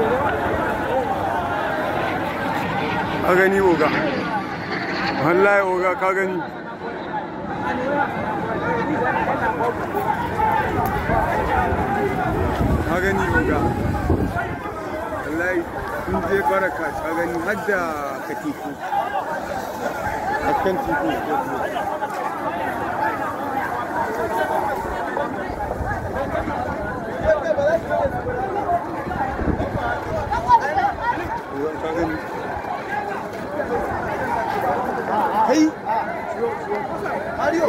ka gani oga, wallahi oga ka gani. Ka gani oga, wallahi sun je baraka ka gani har da katifu a kan tiku. Hey! Mario!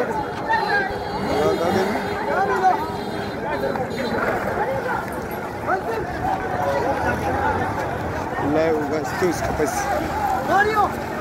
Wallahi uga skills kapasi. Mario!